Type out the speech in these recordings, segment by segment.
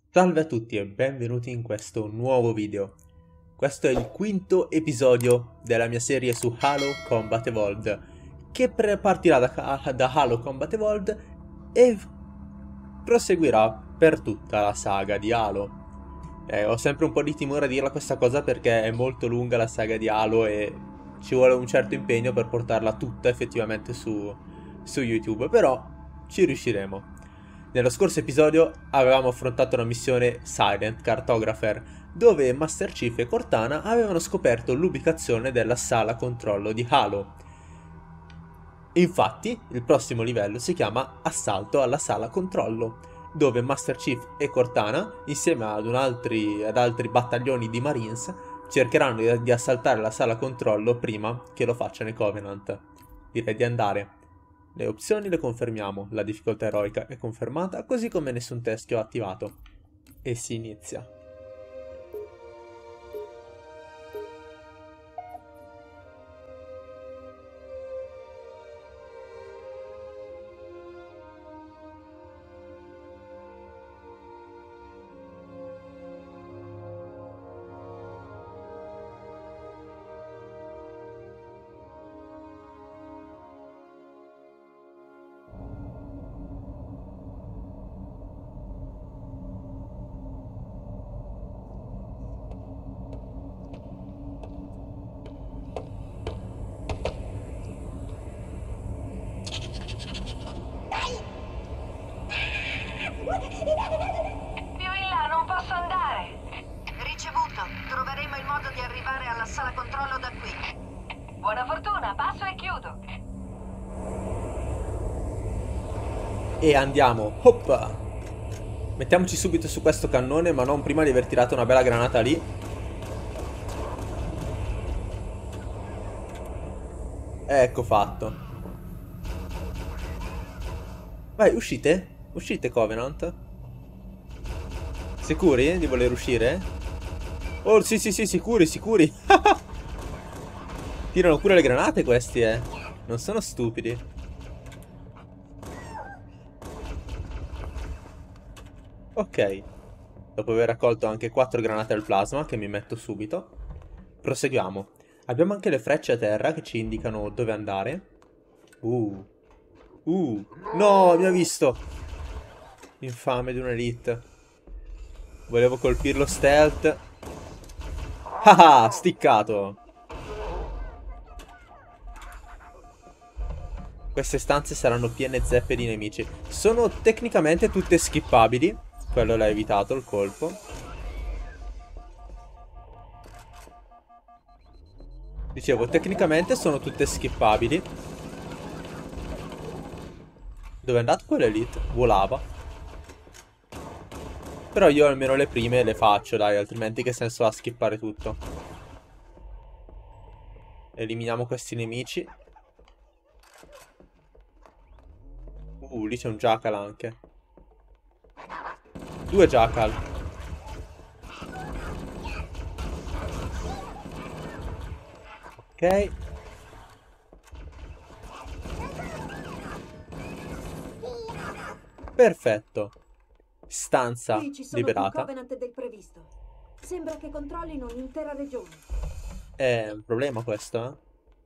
Salve a tutti e benvenuti in questo nuovo video. Questo è il quinto episodio della mia serie su Halo Combat Evolved, che partirà da Halo Combat Evolved e proseguirà per tutta la saga di Halo. Ho sempre un po' di timore a dirla questa cosa perché è molto lunga la saga di Halo e ci vuole un certo impegno per portarla tutta effettivamente su YouTube, però ci riusciremo. Nello scorso episodio avevamo affrontato una missione Silent Cartographer, dove Master Chief e Cortana avevano scoperto l'ubicazione della sala controllo di Halo. Infatti, il prossimo livello si chiama Assalto alla sala controllo, dove Master Chief e Cortana, insieme ad altri battaglioni di Marines, cercheranno di assaltare la sala controllo prima che lo facciano i Covenant. Direi di andare. Le opzioni le confermiamo, la difficoltà eroica è confermata, così come nessun teschio attivato. E si inizia. Più in là non posso andare. Ricevuto. Troveremo il modo di arrivare alla sala controllo da qui. Buona fortuna, passo e chiudo. E andiamo. Hoppa! Mettiamoci subito su questo cannone, ma non prima di aver tirato una bella granata lì. Ecco fatto. Vai, uscite? Uscite, Covenant. Sicuri di voler uscire? Oh, sì, sicuri. Tirano pure le granate questi, Non sono stupidi. Ok. Dopo aver raccolto anche 4 granate al plasma, che mi metto subito, proseguiamo. Abbiamo anche le frecce a terra che ci indicano dove andare. No, mi ha visto. Infame di un'elite. Volevo colpirlo stealth. Ah, sticcato. Queste stanze saranno piene zeppe di nemici. Sono tecnicamente tutte skippabili. Quello l'ha evitato il colpo. Dicevo, tecnicamente sono tutte skippabili. Dove è andato quell'elite? Volava. Però io almeno le prime le faccio, dai, altrimenti che senso ha skippare tutto? Eliminiamo questi nemici. Lì c'è un Jackal anche. 2 Jackal. Ok. Perfetto. Stanza Qui ci sono liberata. più Covenant del previsto. Sembra che controllino un'intera regione. È un problema questo, eh?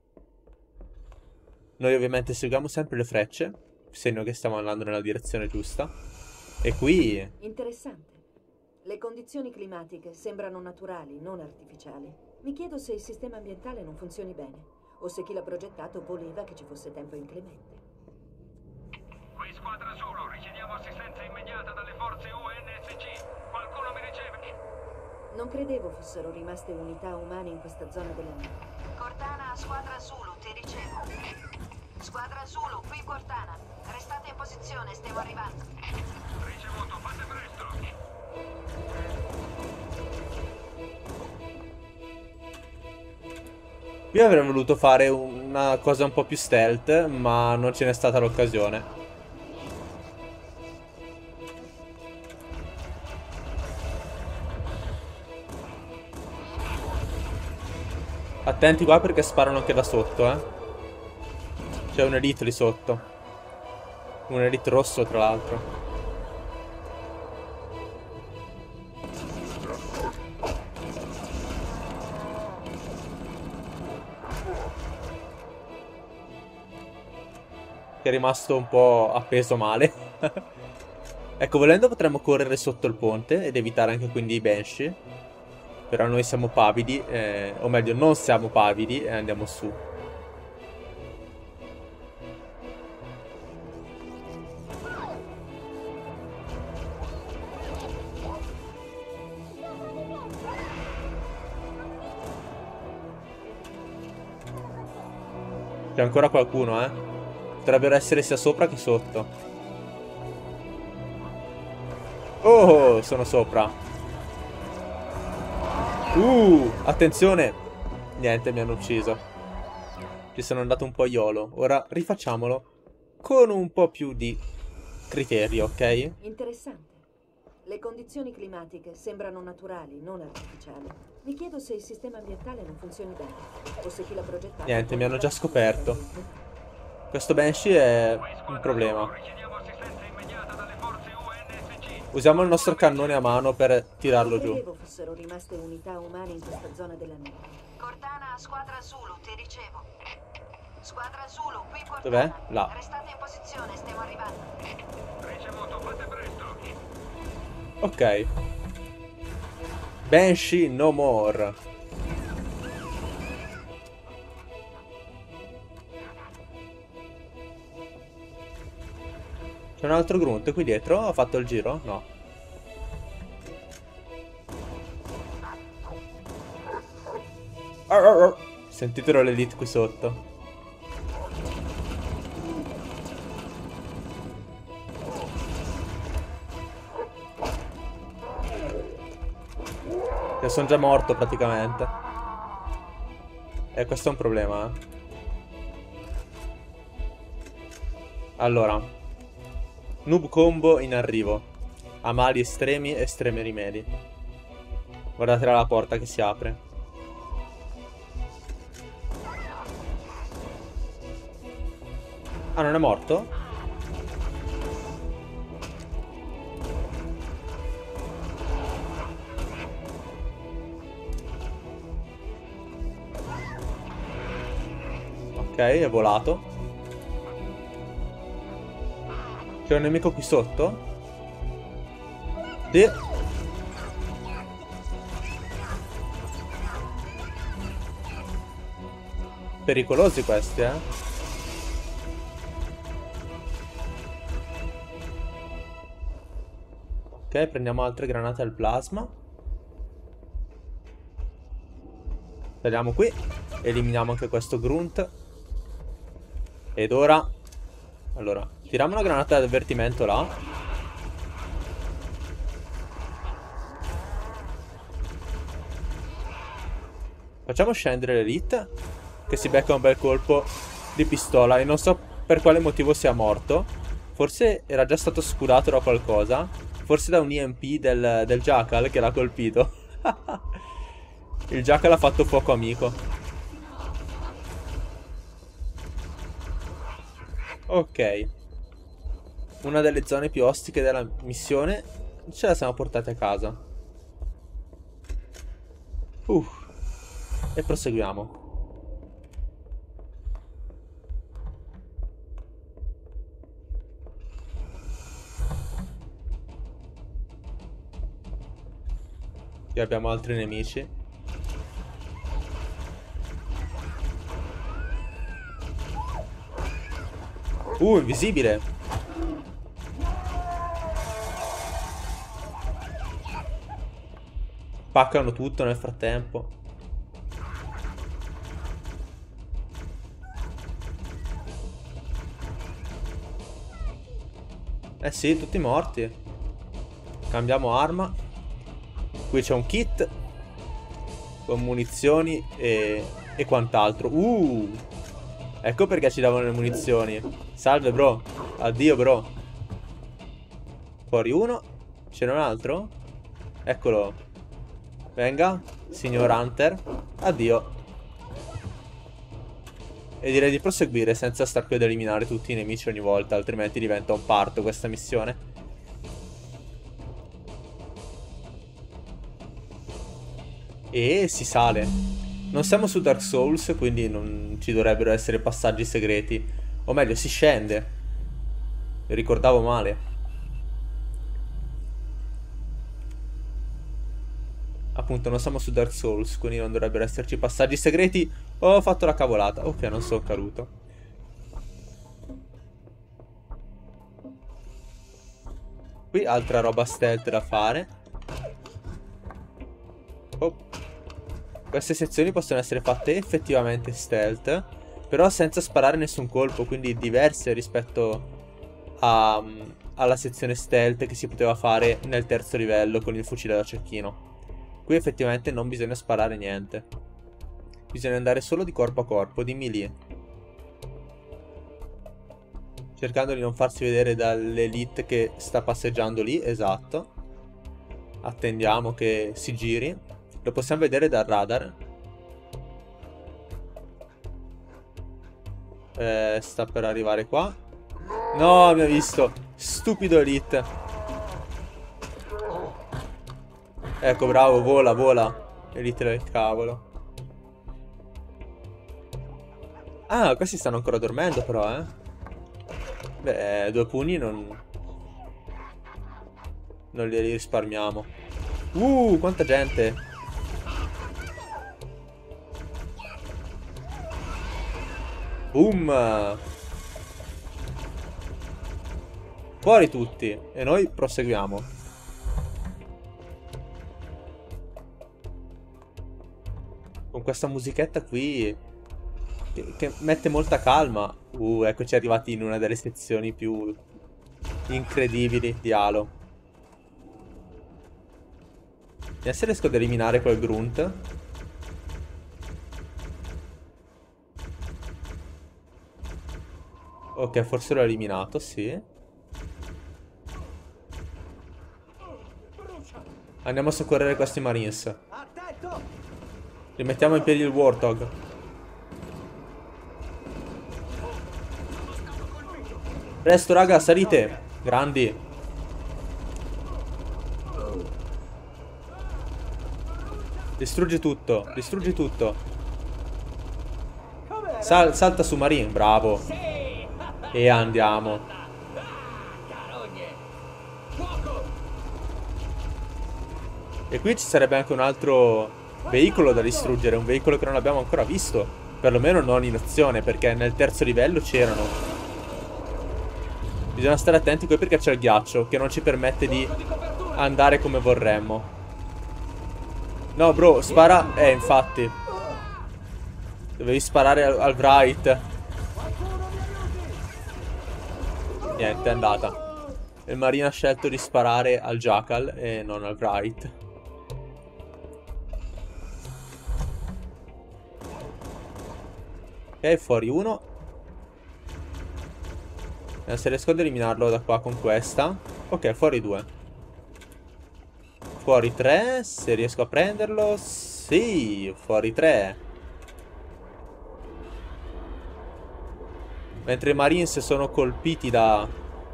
Noi ovviamente seguiamo sempre le frecce, segno che stiamo andando nella direzione giusta. E qui... Interessante. Le condizioni climatiche sembrano naturali, non artificiali. Mi chiedo se il sistema ambientale non funzioni bene, o se chi l'ha progettato voleva che ci fosse tempo inclemente. Qui squadra Zulu, richiediamo assistenza immediata dalle forze UNSC. Qualcuno mi riceve? Non credevo fossero rimaste unità umane in questa zona della nave. Cortana, squadra Zulu, ti ricevo. Squadra Zulu, qui Cortana. Restate in posizione, stiamo arrivando. Ricevuto, fate presto. Io avrei voluto fare una cosa un po' più stealth, ma non ce n'è stata l'occasione. Attenti qua perché sparano anche da sotto, C'è un elite lì sotto. Un elite rosso, tra l'altro. Che è rimasto un po' appeso male. Ecco, volendo potremmo correre sotto il ponte ed evitare anche quindi i Banshee. Però noi siamo pavidi, o meglio non siamo pavidi e andiamo su. C'è ancora qualcuno, eh? Potrebbero essere sia sopra che sotto. Oh, sono sopra. Attenzione. Niente, mi hanno ucciso. Ci sono andato un po' iolo. Ora rifacciamolo con un po' più di criterio, ok? Interessante. Le condizioni climatiche sembrano naturali, non artificiali. Mi chiedo se il sistema ambientale non funzioni bene, o se chi l'ha progettato... Niente, mi hanno già scoperto. Questo Banshee è un problema. Richiediamo assistenza immediata dalle forze UNSC. Usiamo il nostro cannone a mano per tirarlo giù. Credevo fossero rimaste unità umane in questa zona della neve. Cortana, squadra Zulu, ti ricevo. Squadra Zulu, qui Cortana. Dov'è? Là. Restate in posizione, stiamo arrivando. Ricevuto, fate presto. Ok. Banshee no more. C'è un altro grunt qui dietro? Ha fatto il giro? No. Sentitelo l'elite qui sotto. Io sono già morto praticamente. E questo è un problema, eh. Allora, noob combo in arrivo. A mali estremi, estremi rimedi. Guardate la porta che si apre. Ah, non è morto? Ok, è volato. C'è un nemico qui sotto? Sì. Pericolosi questi, eh. Ok, prendiamo altre granate al plasma. Tagliamo qui. Eliminiamo anche questo grunt. Ed ora... Allora, tiriamo una granata di avvertimento là. Facciamo scendere l'elite, che si becca un bel colpo di pistola. E non so per quale motivo sia morto. Forse era già stato scudato da qualcosa. Forse da un EMP del Jackal che l'ha colpito. Il Jackal ha fatto fuoco amico. Ok. Una delle zone più ostiche della missione ce la siamo portati a casa. E proseguiamo. Qui abbiamo altri nemici. Invisibile. Spaccano tutto nel frattempo. Eh sì, tutti morti. Cambiamo arma. Qui c'è un kit con munizioni e quant'altro. Ecco perché ci davano le munizioni. Salve bro. Addio bro. Fuori uno. C'è un altro? Eccolo. Venga, signor Hunter. Addio. E direi di proseguire senza star qui ad eliminare tutti i nemici ogni volta, altrimenti diventa un parto questa missione. E si sale. Non siamo su Dark Souls, quindi non ci dovrebbero essere passaggi segreti. O meglio, si scende. Ricordavo male. Appunto, non siamo su Dark Souls, quindi non dovrebbero esserci passaggi segreti. Ho fatto la cavolata. Ok, non sono caduto. Qui altra roba stealth da fare. Oh. Queste sezioni possono essere fatte effettivamente stealth, però senza sparare nessun colpo, quindi diverse rispetto alla sezione stealth che si poteva fare nel terzo livello con il fucile da cecchino. Qui effettivamente non bisogna sparare niente. Bisogna andare solo di corpo a corpo, di melee. Cercando di non farsi vedere dall'elite che sta passeggiando lì, esatto. Attendiamo che si giri. Lo possiamo vedere dal radar. Sta per arrivare qua. No, mi ha visto. Stupido elite. Ecco, bravo, vola, vola. Elite del cavolo. Ah, questi stanno ancora dormendo però, eh. Beh, 2 pugni non li risparmiamo. Quanta gente. Boom. Fuori tutti. E noi proseguiamo. Con questa musichetta qui che mette molta calma. Eccoci arrivati in una delle sezioni più incredibili di Halo. Vediamo se riesco ad eliminare quel grunt. Ok, forse l'ho eliminato, sì. Andiamo a soccorrere questi Marines. Rimettiamo in piedi il Warthog. Presto, raga, salite. Grandi. Distruggi tutto. Distruggi tutto. Salta su, Marine. Bravo. E andiamo. E qui ci sarebbe anche un altro veicolo da distruggere. Un veicolo che non abbiamo ancora visto. Perlomeno non in azione, perché nel terzo livello c'erano. Bisogna stare attenti qui perché c'è il ghiaccio che non ci permette di andare come vorremmo. No, bro, spara. Infatti dovevi sparare al Wright. Niente, è andata. Il Marine ha scelto di sparare al Jackal e non al Wright. Ok, fuori uno. Se riesco ad eliminarlo da qua con questa. Ok, fuori 2. Fuori 3. Se riesco a prenderlo. Sì, fuori 3. Mentre i Marines sono colpiti da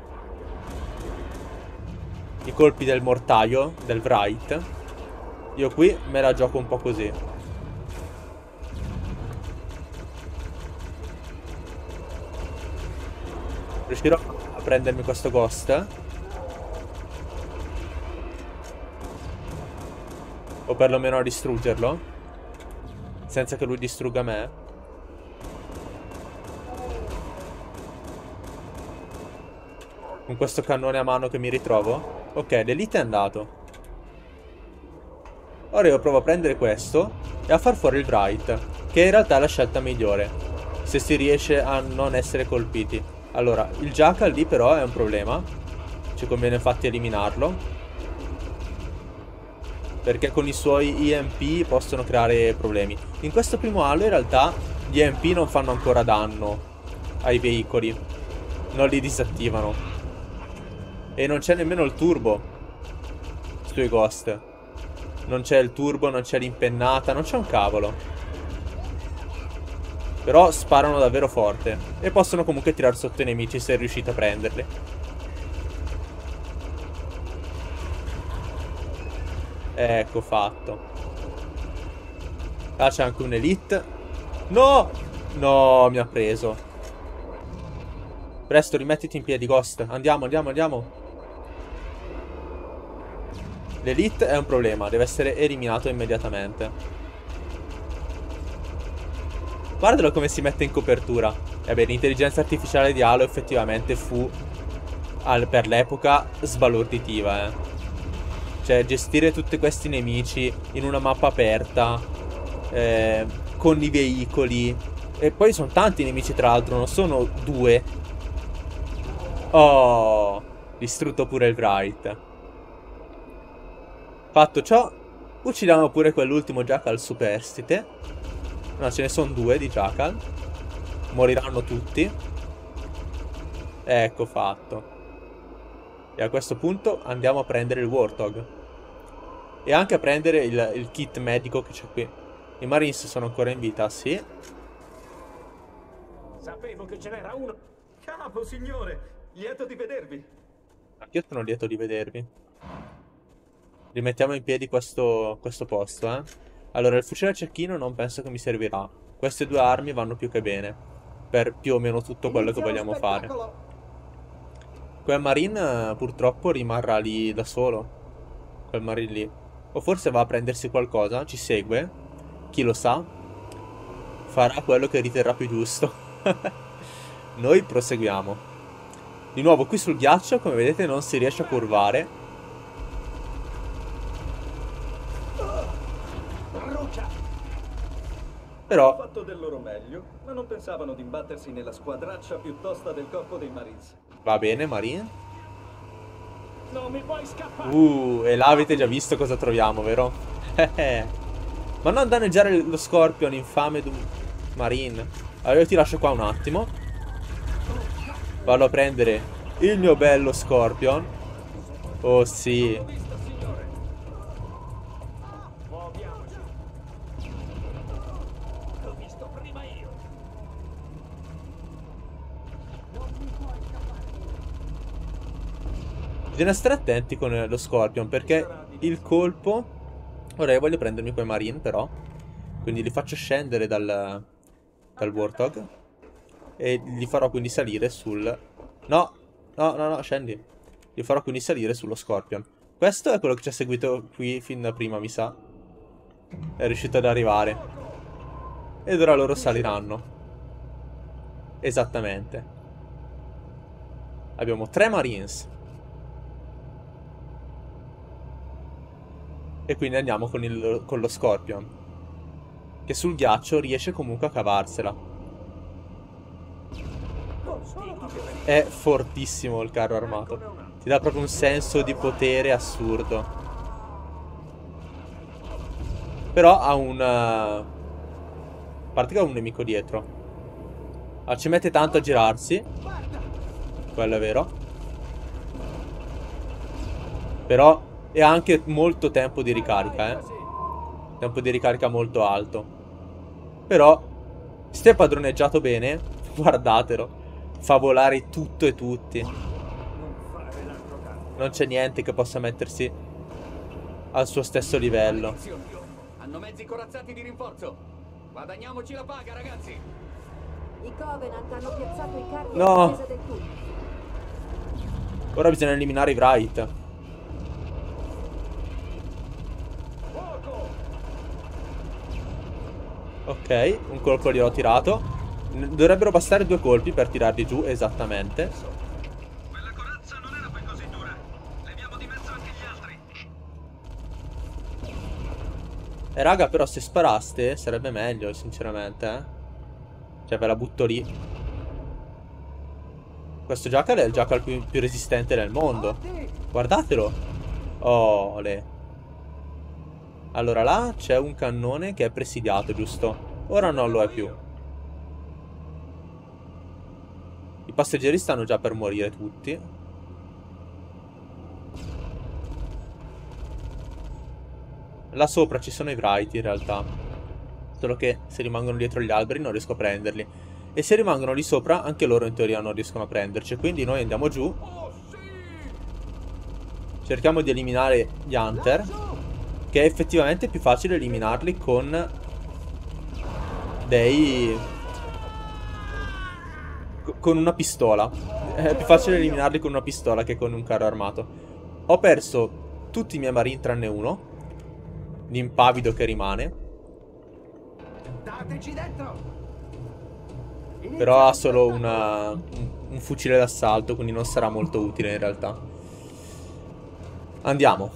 i colpi del mortaio, del Wright, io qui me la gioco un po' così. Riuscirò a prendermi questo ghost? O perlomeno a distruggerlo? Senza che lui distrugga me? Con questo cannone a mano che mi ritrovo? Ok, l'elite è andato. Ora io provo a prendere questo e a far fuori il Wright, che in realtà è la scelta migliore, se si riesce a non essere colpiti. Allora, il Jackal lì però è un problema. Ci conviene infatti eliminarlo, perché con i suoi EMP possono creare problemi. In questo primo Halo in realtà gli EMP non fanno ancora danno ai veicoli, non li disattivano. E non c'è nemmeno il turbo sui Ghost. Non c'è il turbo, non c'è l'impennata, non c'è un cavolo. Però sparano davvero forte e possono comunque tirare sotto i nemici se riuscite a prenderli. Ecco fatto. Là c'è anche un Elite. No! No, mi ha preso. Presto, rimettiti in piedi, Ghost. Andiamo, andiamo, andiamo. L'Elite è un problema, deve essere eliminato immediatamente. Guardalo come si mette in copertura. E beh, l'intelligenza artificiale di Halo effettivamente fu, per l'epoca, sbalorditiva, Cioè, gestire tutti questi nemici in una mappa aperta, con i veicoli. E poi sono tanti nemici, tra l'altro, non sono 2. Oh, distrutto pure il Wright. Fatto ciò, uccidiamo pure quell'ultimo Jackal superstite. No, ce ne sono 2 di Jackal. Moriranno tutti. Ecco fatto. E a questo punto andiamo a prendere il Warthog. E anche a prendere il kit medico che c'è qui. I Marines sono ancora in vita, sì. Sapevo che ce n'era uno. Capo, signore, lieto di vedervi. Anch'io sono lieto di vedervi. Rimettiamo in piedi questo posto, Allora, il fucile a cecchino non penso che mi servirà. Queste 2 armi vanno più che bene per più o meno tutto quello che vogliamo fare. Quel Marine purtroppo rimarrà lì da solo. Quel Marine lì. O forse va a prendersi qualcosa, ci segue. Chi lo sa. Farà quello che riterrà più giusto. Noi proseguiamo. Di nuovo qui sul ghiaccio, come vedete, non si riesce a curvare. Però Hanno fatto del loro meglio, ma non pensavano di imbattersi nella squadraccia più tosta del corpo dei Marines. va bene, Marine. Non mi puoi scappare! E là avete già visto cosa troviamo, vero? Ma non danneggiare lo Scorpion, infame Marine. Allora io ti lascio qua un attimo. Vado a prendere il mio bello Scorpion. Oh sì. Muoviamoci. L'ho visto prima io. Bisogna stare attenti con lo Scorpion, perché il colpo... Ora io voglio prendermi quei Marine però. Quindi li faccio scendere dal Warthog. E li farò quindi salire sul... No, scendi. Li farò quindi salire sullo Scorpion. Questo è quello che ci ha seguito qui fin da prima, mi sa. È riuscito ad arrivare. Ed ora loro saliranno. Esattamente. Abbiamo 3 Marines. E quindi andiamo con lo Scorpion, che sul ghiaccio riesce comunque a cavarsela. È fortissimo il carro armato. Ti dà proprio un senso di potere assurdo. Però ha un... a parte che ha un nemico dietro. Ah, ci mette tanto a girarsi. Quello è vero. Però... e ha anche molto tempo di ricarica, tempo di ricarica molto alto. Però, se è padroneggiato bene, guardatelo, fa volare tutto e tutti. Non c'è niente che possa mettersi al suo stesso livello. Hanno mezzi corazzati di rinforzo. Guadagniamoci la paga, ragazzi. I Covenant hanno piazzato i carri No. a difesa del tunnel. Ora bisogna eliminare i Wright. Ok, un colpo gliel'ho tirato. Dovrebbero bastare 2 colpi per tirarli giù, esattamente. Quella corazza non era poi così dura. Leviamo di mezzo anche gli altri. Raga, però se sparaste sarebbe meglio, sinceramente, Cioè, ve la butto lì. Questo Jackal è il Jackal più resistente del mondo. Guardatelo. Oh, le. Allora là c'è un cannone che è presidiato, giusto? Ora non lo è più. I passeggeri stanno già per morire tutti. Là sopra ci sono i Wright in realtà. Solo che se rimangono dietro gli alberi non riesco a prenderli. E se rimangono lì sopra anche loro in teoria non riescono a prenderci. Quindi noi andiamo giù. Cerchiamo di eliminare gli Hunter, che è effettivamente più facile eliminarli con dei... con una pistola. È più facile eliminarli con una pistola che con un carro armato. Ho perso tutti i miei marine tranne uno. L'impavido che rimane. Dateci dentro! Però ha solo un fucile d'assalto, quindi non sarà molto utile in realtà. Andiamo.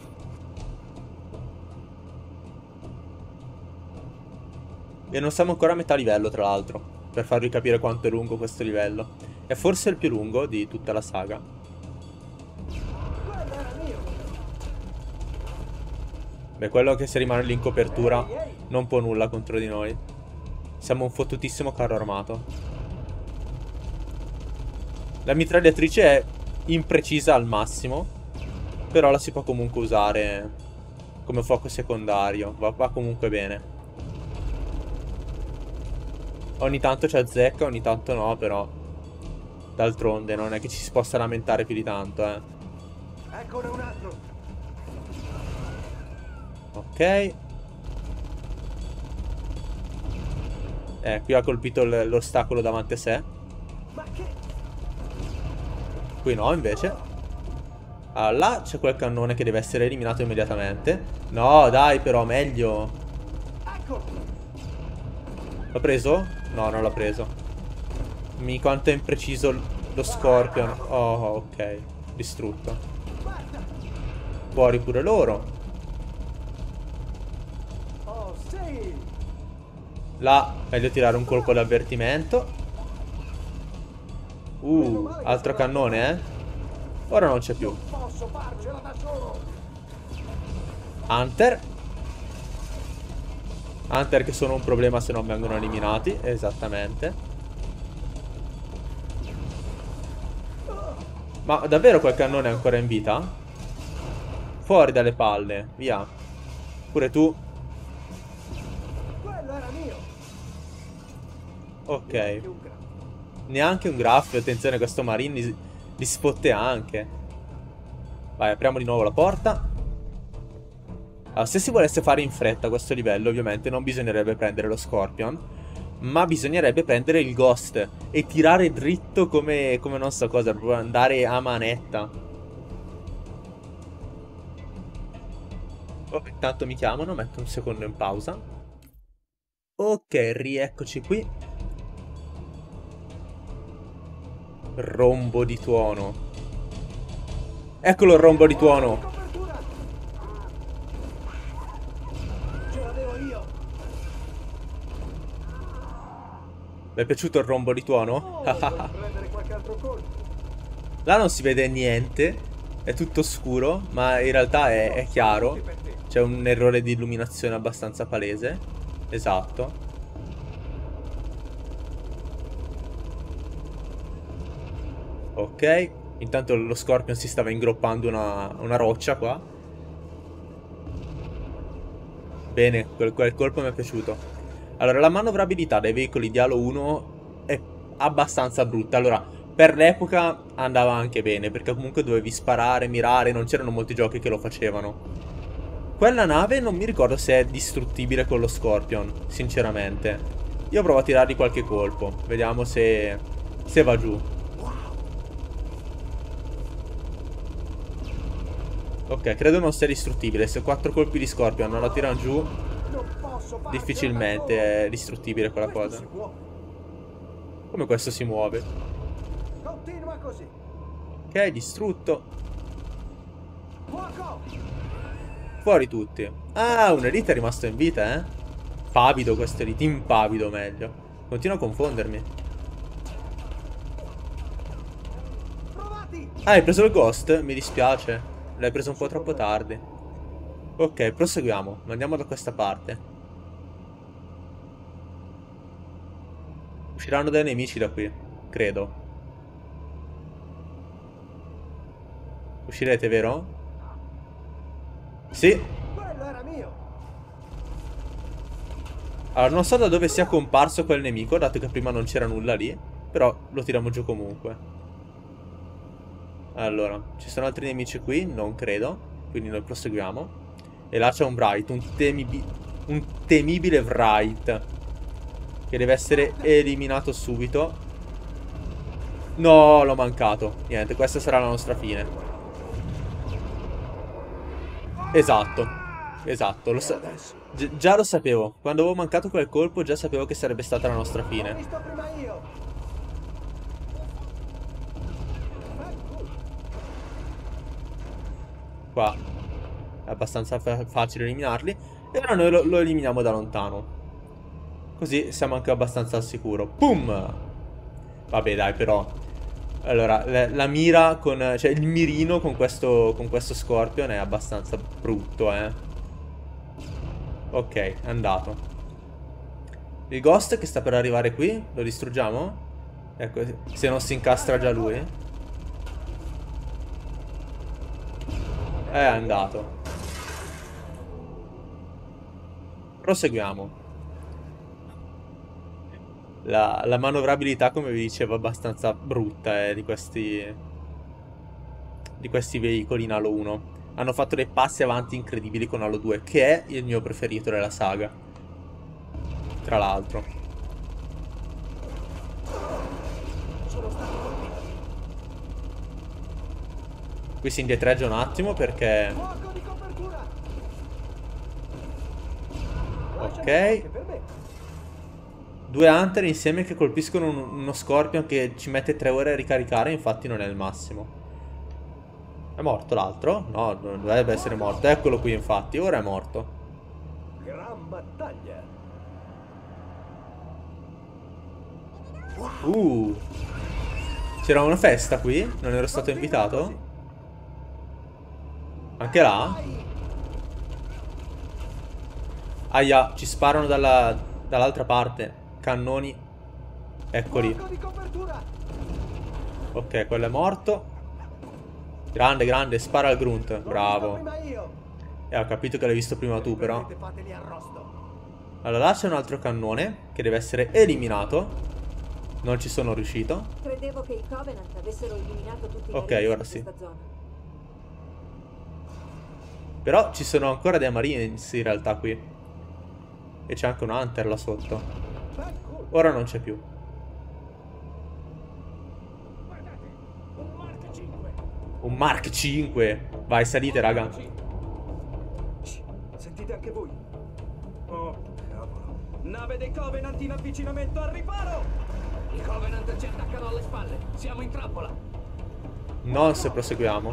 E non siamo ancora a metà livello, tra l'altro, per farvi capire quanto è lungo questo livello. È forse il più lungo di tutta la saga. Beh, quello che se rimane lì in copertura non può nulla contro di noi. Siamo un fottutissimo carro armato. La mitragliatrice è imprecisa al massimo, però la si può comunque usare come fuoco secondario. Va comunque bene. Ogni tanto ci azzecca, ogni tanto no, però d'altronde non è che ci si possa lamentare più di tanto, Eccone un altro! Ok. Qui ha colpito l'ostacolo davanti a sé. Ma che... Qui no, invece. Allora, là c'è quel cannone che deve essere eliminato immediatamente. No, dai, però, meglio. Ecco! L'ho preso? No, non l'ho preso. Quanto è impreciso lo Scorpion. Oh, ok. Distrutto. Fuori pure loro. Oh, sì! Là, meglio tirare un colpo d'avvertimento. Altro cannone, Ora non c'è più. Posso farcela da solo! Hunter. Hunter che sono un problema se non vengono eliminati. Esattamente. Ma davvero quel cannone è ancora in vita? Fuori dalle palle. Via. Pure tu. Quello era mio! Ok. Neanche un graffio. Attenzione, questo Marine li spottea anche. Vai, apriamo di nuovo la porta. Allora, se si volesse fare in fretta questo livello, ovviamente non bisognerebbe prendere lo Scorpion, ma bisognerebbe prendere il Ghost e tirare dritto come non so cosa, proprio andare a manetta. Oh, intanto mi chiamano, metto un secondo in pausa. Ok, rieccoci qui. Rombo di tuono. Eccolo il rombo di tuono. Copertura! Ce l'avevo io! Vi è piaciuto il rombo di tuono? Oh, devo prendere qualche altro colpo! Là non si vede niente, è tutto scuro, ma in realtà è chiaro. C'è un errore di illuminazione abbastanza palese. Esatto. Ok, intanto lo Scorpion si stava ingroppando una roccia qua. Bene, quel colpo mi è piaciuto. Allora, la manovrabilità dei veicoli di Halo 1 è abbastanza brutta. Allora, per l'epoca andava anche bene, perché comunque dovevi sparare, mirare, non c'erano molti giochi che lo facevano. Quella nave non mi ricordo se è distruttibile con lo Scorpion, sinceramente. Io provo a tirargli qualche colpo, vediamo se va giù. Ok, credo non sia distruttibile. Se 4 colpi di Scorpion non la tirano giù, difficilmente è distruttibile quella cosa. Come questo si muove? Continua così! Ok, distrutto. Fuoco! Fuori tutti. Ah, un Elite è rimasto in vita, Pavido questo Elite, impavido meglio. Continuo a confondermi. Provati! Ah, hai preso il Ghost? Mi dispiace. L'hai preso un po' troppo tardi. Ok, proseguiamo. Andiamo da questa parte. Usciranno dei nemici da qui, credo. Uscirete, vero? Sì. Quello era mio! Allora, non so da dove sia comparso quel nemico, dato che prima non c'era nulla lì. Però lo tiriamo giù comunque. Allora, ci sono altri nemici qui? Non credo. Quindi noi proseguiamo. E là c'è un Wright, un temibile Wright. che deve essere eliminato subito. No, l'ho mancato. Niente, questa sarà la nostra fine. Esatto. Esatto, già lo sapevo. Quando avevo mancato quel colpo già sapevo che sarebbe stata la nostra L'ho fine. visto prima io. Qua è abbastanza facile eliminarli. E ora noi lo eliminiamo da lontano. Così siamo anche abbastanza al sicuro. Boom! Vabbè dai però. Allora la mira con... cioè il mirino con questo Scorpion è abbastanza brutto, Ok, è andato. Il Ghost che sta per arrivare qui. Lo distruggiamo? Ecco, se non si incastra già lui. È andato. Proseguiamo. La manovrabilità, come vi dicevo, è abbastanza brutta di questi veicoli in Halo 1. Hanno fatto dei passi avanti incredibili con Halo 2, che è il mio preferito della saga. Tra l'altro. Qui si indietreggia un attimo perché... Fuoco di copertura. Ok. 2 Hunter insieme che colpiscono uno Scorpion che ci mette 3 ore a ricaricare, infatti non è il massimo. È morto l'altro? No, non dovrebbe essere morto. Eccolo qui infatti, ora è morto. Gran battaglia. C'era una festa qui? Non ero stato invitato? Anche là? Aia, ci sparano dall'altra parte. Cannoni. Eccoli. Fuoco di copertura. Ok, quello è morto. Grande, grande, spara al grunt. L'ho visto Bravo. prima io. Ho capito che l'hai visto prima tu però. Prendete, fateli arrosto. Allora là c'è un altro cannone che deve essere eliminato. Non ci sono riuscito. Credevo che i Covenant avessero eliminato tutti i Ok, Marines ora in sì. questa zona. Però ci sono ancora dei Marines in realtà qui. E c'è anche un Hunter là sotto. Ora non c'è più. Un Mark 5. Vai, salite raga. Sentite anche voi? Oh, cavolo. Nave dei Covenant in avvicinamento al riparo! I Covenant ci attaccano alle spalle. Siamo in trappola. Non se proseguiamo.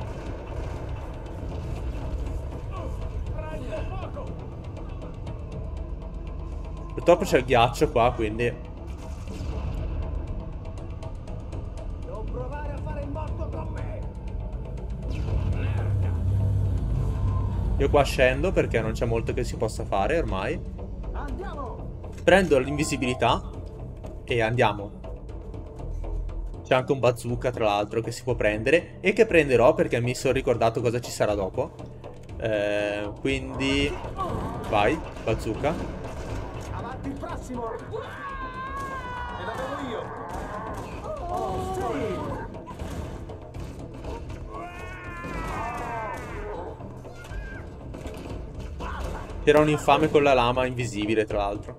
Purtroppo c'è il ghiaccio qua, quindi... Non provare a fare il morto con me. Io qua scendo perché non c'è molto che si possa fare ormai. Andiamo. Prendo l'invisibilità e andiamo. C'è anche un bazooka tra l'altro che si può prendere e che prenderò perché mi sono ricordato cosa ci sarà dopo. Quindi... Vai, bazooka. Avanti il prossimo. E l'avevo io. Oh, sì. C'era un infame con la lama invisibile tra l'altro.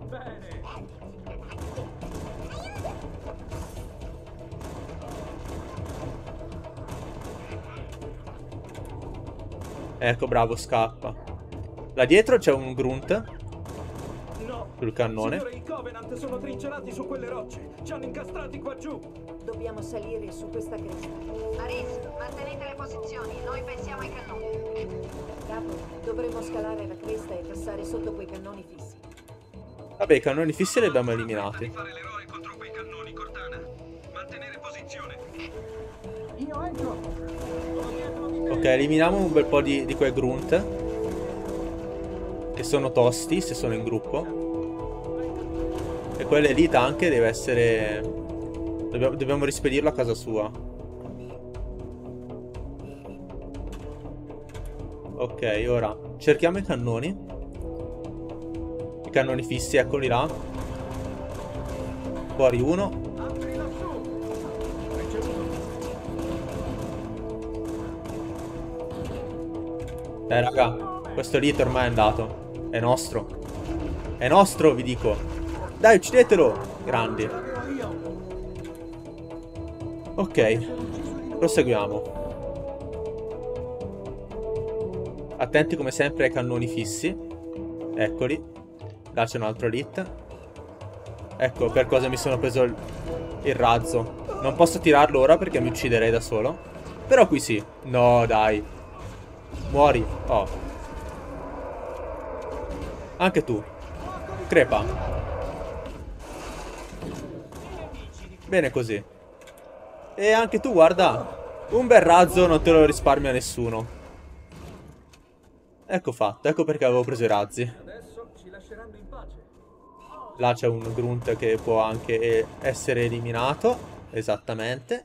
Ecco, bravo, scappa. Là dietro c'è un grunt. No! Sul cannone. Signore, i Covenant sono trincerati su quelle rocce! Ci hanno incastrati qua giù! Dobbiamo salire su questa cresta. Maris, mantenete le posizioni, noi pensiamo ai cannoni. Capo, dovremmo scalare la cresta e passare sotto quei cannoni fissi. Vabbè, i cannoni fissi li abbiamo eliminati. Fare l'eroe contro quei cannoni, Cortana. Mantenere posizione. Io entro. Ok, eliminiamo un bel po' di quei grunt. Che sono tosti se sono in gruppo. E quell'elite anche deve essere... Dobbiamo rispedirlo a casa sua. Ok, ora cerchiamo i cannoni. I cannoni fissi, eccoli là. Fuori uno. Raga, questo elite ormai è andato. È nostro. È nostro, vi dico. Dai, uccidetelo! Grandi. Ok. Proseguiamo. Attenti come sempre ai cannoni fissi. Eccoli. Là c'è un altro elite. Ecco per cosa mi sono preso il razzo. Non posso tirarlo ora perché mi ucciderei da solo. Però qui sì. No, dai. Muori. Oh. Anche tu. Crepa. Bene così. E anche tu, guarda. Un bel razzo non te lo risparmia nessuno. Ecco fatto. Ecco perché avevo preso i razzi. Adesso ci lasceranno in pace. Là c'è un grunt che può anche essere eliminato. Esattamente.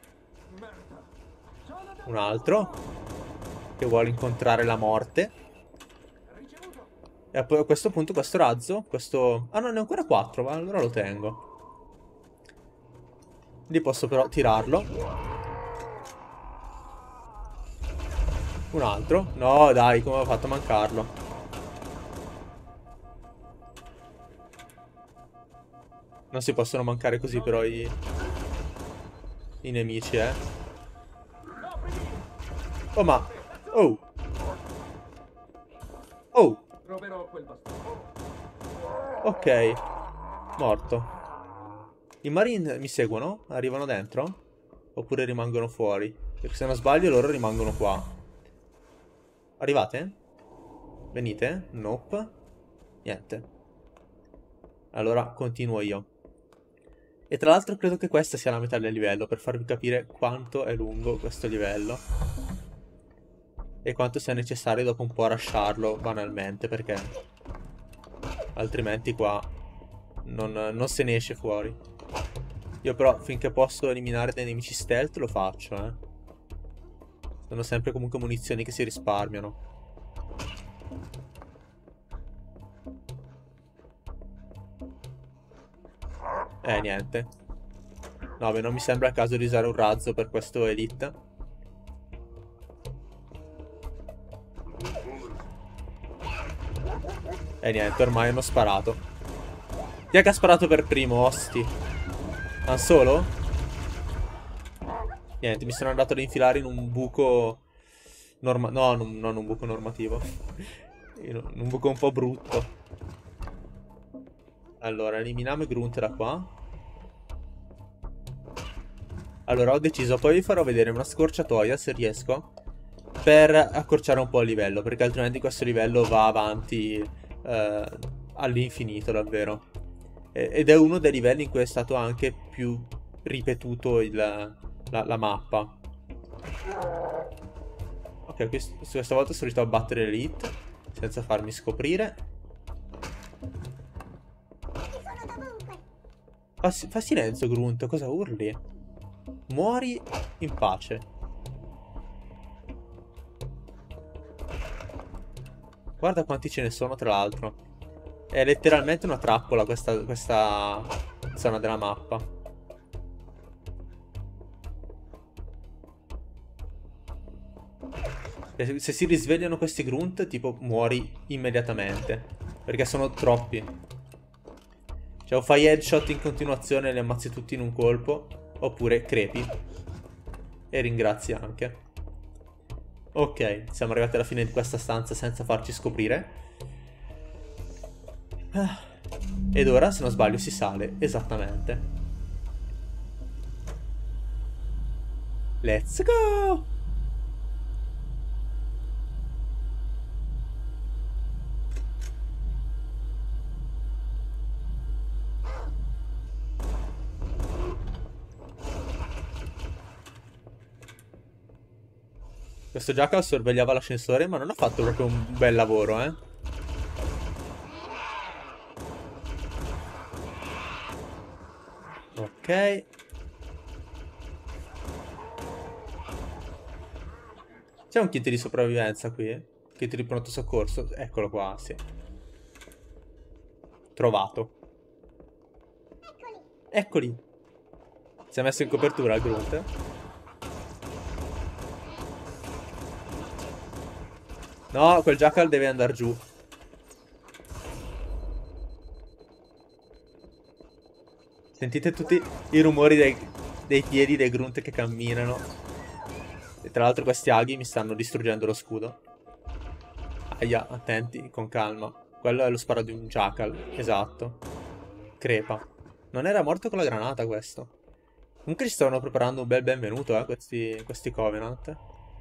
Un altro che vuole incontrare la morte. E poi a questo punto questo razzo, questo... Ah no, ne ho ancora 4, allora lo tengo. Lì posso però tirarlo. Un altro. No, dai, come ho fatto a mancarlo? Non si possono mancare così però i nemici, eh. Oh, ma... Oh. Oh. Troverò quel bastardo. Ok. Morto. I Marine mi seguono? Arrivano dentro? Oppure rimangono fuori? Perché se non sbaglio loro rimangono qua. Arrivate? Venite? Nope. Niente. Allora continuo io. E tra l'altro credo che questa sia la metà del livello, per farvi capire quanto è lungo questo livello. E quanto sia necessario dopo un po' rusharlo banalmente, perché altrimenti qua non se ne esce fuori. Io però finché posso eliminare dei nemici stealth lo faccio, eh. Sono sempre comunque munizioni che si risparmiano. Niente. No, beh, non mi sembra il caso di usare un razzo per questo elite. Niente, ormai hanno sparato. Chi è che ha sparato per primo, osti? Han Solo? Niente, mi sono andato ad infilare in un buco... No, non un buco normativo. In un buco un po' brutto. Allora, eliminiamo i grunt da qua. Allora, ho deciso, poi vi farò vedere una scorciatoia, se riesco, per accorciare un po' il livello, perché altrimenti questo livello va avanti all'infinito, davvero. Ed è uno dei livelli in cui è stato anche più ripetuto la mappa. Ok, questa volta sono riuscito a battere l'elite senza farmi scoprire. Fa silenzio, Grunt, cosa urli? Muori in pace. Guarda quanti ce ne sono, tra l'altro. È letteralmente una trappola questa zona della mappa. E se si risvegliano questi grunt, tipo, muori immediatamente. Perché sono troppi. Cioè, o fai headshot in continuazione e li ammazzi tutti in un colpo, oppure crepi. E ringrazi anche. Ok, siamo arrivati alla fine di questa stanza senza farci scoprire. Ed ora, se non sbaglio, si sale. Esattamente. Let's go! Questo Jackal sorvegliava l'ascensore, ma non ha fatto proprio un bel lavoro, eh. Ok. C'è un kit di sopravvivenza qui? Kit di pronto soccorso? Eccolo qua, sì. Trovato. Eccoli. Si è messo in copertura il grunt. No, quel Jackal deve andare giù. Sentite tutti i rumori dei piedi dei grunt che camminano. E tra l'altro questi aghi mi stanno distruggendo lo scudo. Aia, attenti, con calma. Quello è lo sparo di un jackal, esatto. Crepa. Non era morto con la granata questo. Comunque ci stavano preparando un bel benvenuto, questi Covenant.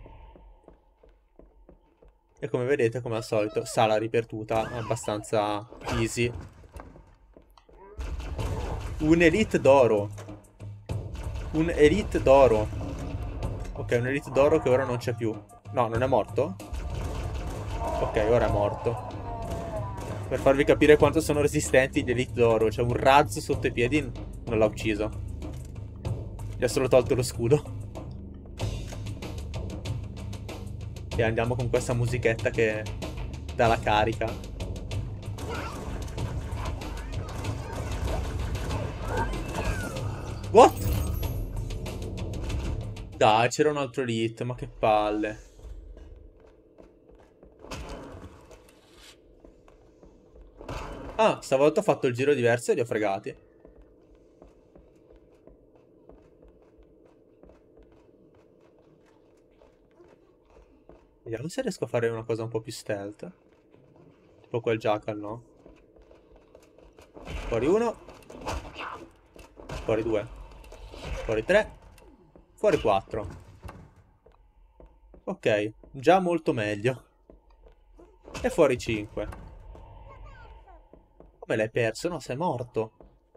E come vedete, come al solito, sala ripetuta, abbastanza easy. Un Elite d'oro. Un Elite d'oro. Ok, un Elite d'oro che ora non c'è più. No, non è morto? Ok, ora è morto. Per farvi capire quanto sono resistenti gli Elite d'oro. C'è un razzo sotto i piedi, non l'ha ucciso. Gli ha solo tolto lo scudo. E andiamo con questa musichetta che dà la carica. What? Dai, c'era un altro Elite, ma che palle. Ah, stavolta ho fatto il giro diverso e li ho fregati. Vediamo se riesco a fare una cosa un po' più stealth. Tipo quel jackal, no? Fuori uno. Fuori due. Fuori 3. Fuori 4. Ok, già molto meglio. E fuori 5. Come l'hai perso? No, sei morto.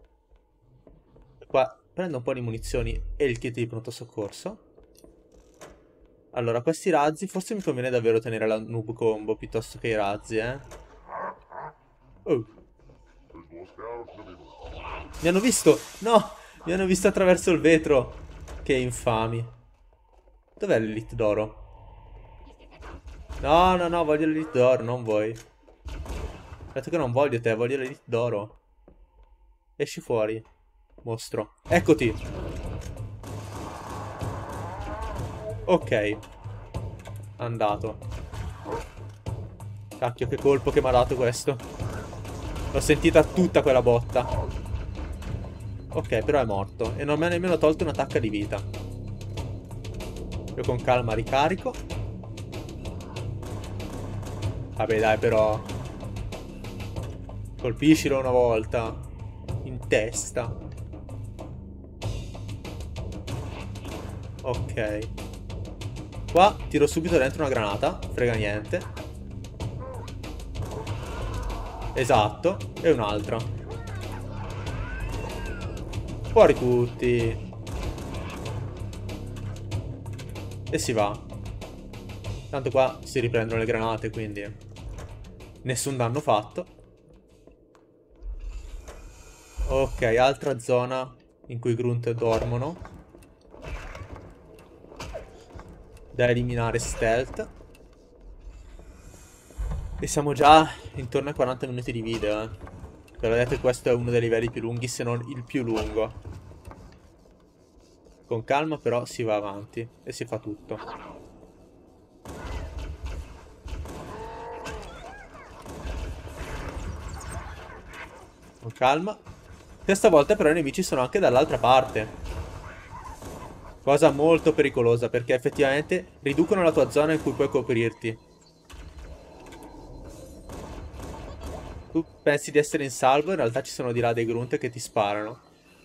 Qua prendo un po' di munizioni e il kit di pronto soccorso. Allora, questi razzi, forse mi conviene davvero tenere la noob combo piuttosto che i razzi, eh. Oh. Mi hanno visto! No! Mi hanno visto attraverso il vetro! Che infami. Dov'è l'Elite d'oro? No, no, no, voglio l'Elite d'oro, non voi. Ho detto che non voglio te, voglio l'Elite d'oro. Esci fuori, mostro. Eccoti. Ok. Andato. Cacchio, che colpo che mi ha dato questo. L'ho sentita tutta quella botta. Ok, però è morto. E non mi ha nemmeno tolto un'attacca di vita. Io con calma ricarico. Vabbè, dai, però. Colpiscilo una volta. In testa. Ok. Qua tiro subito dentro una granata. Frega niente. Esatto. E un'altra. Fuori tutti. E si va. Tanto qua si riprendono le granate, quindi nessun danno fatto. Ok, altra zona in cui i grunt dormono. Da eliminare stealth. E siamo già intorno ai 40 minuti di video, eh. Vedete che questo è uno dei livelli più lunghi, se non il più lungo. Con calma però si va avanti e si fa tutto. Con calma. Questa volta però i nemici sono anche dall'altra parte. Cosa molto pericolosa, perché effettivamente riducono la tua zona in cui puoi coprirti. Tu pensi di essere in salvo, in realtà ci sono di là dei grunt che ti sparano.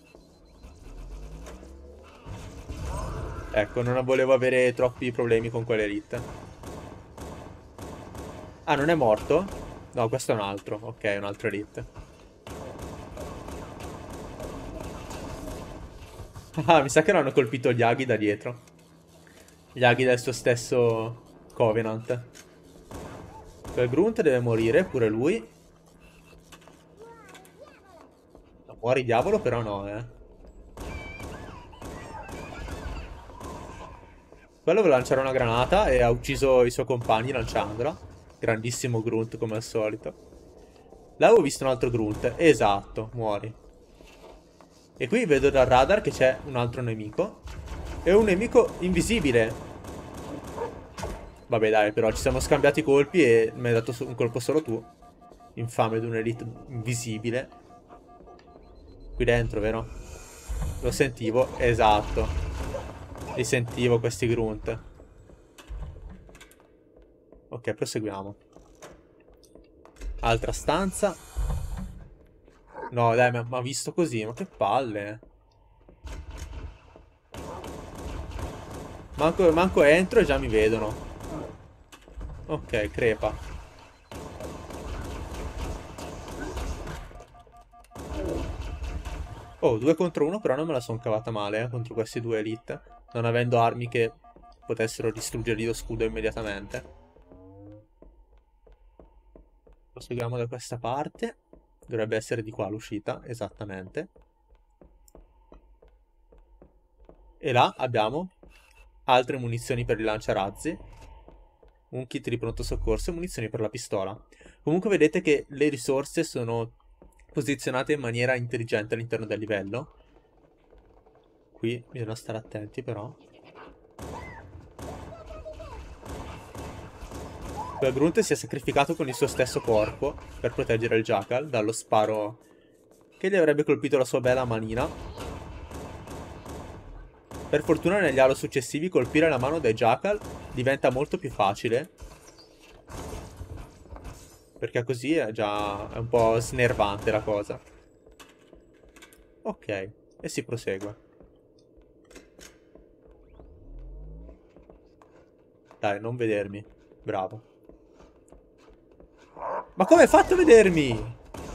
Ecco, non volevo avere troppi problemi con quell'elite. Ah, non è morto? No, questo è un altro. Ok, un altro elite. Ah, mi sa che l'hanno colpito gli aghi da dietro. Gli aghi del suo stesso Covenant. Quel grunt deve morire, pure lui. Muori diavolo, però no, eh. Quello vuole lanciare una granata e ha ucciso i suoi compagni lanciandola. Grandissimo grunt come al solito. Là avevo visto un altro grunt. Esatto, muori. E qui vedo dal radar che c'è un altro nemico. E un nemico invisibile. Vabbè dai, però ci siamo scambiati colpi e mi hai dato un colpo solo tu. Infame di un elite invisibile. Qui dentro, vero? Lo sentivo, esatto. Li sentivo questi grunt. Ok, proseguiamo. Altra stanza. No, dai, mi ha visto così, ma che palle. Manco entro e già mi vedono. Ok, crepa. Oh, 2 contro 1, però non me la sono cavata male, contro questi due elite. Non avendo armi che potessero distruggergli lo scudo immediatamente. Proseguiamo da questa parte. Dovrebbe essere di qua l'uscita, esattamente. E là abbiamo altre munizioni per il lanciarazzi, un kit di pronto soccorso e munizioni per la pistola. Comunque vedete che le risorse sono posizionate in maniera intelligente all'interno del livello. Qui bisogna stare attenti però. Quel grunt si è sacrificato con il suo stesso corpo per proteggere il Jackal dallo sparo che gli avrebbe colpito la sua bella manina. Per fortuna negli halo successivi colpire la mano dei Jackal diventa molto più facile, perché così è un po' snervante la cosa. Ok, e si prosegue. Dai, non vedermi. Bravo. Ma come hai fatto a vedermi?